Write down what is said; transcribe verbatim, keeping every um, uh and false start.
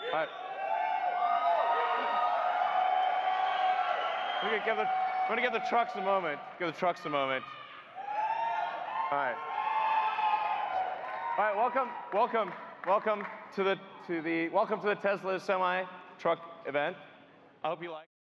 All right. We're gonna give the, we're gonna give the trucks a moment. Give the trucks a moment. All right. All right. Welcome, welcome, welcome to the to the welcome to the Tesla semi truck event. I hope you like.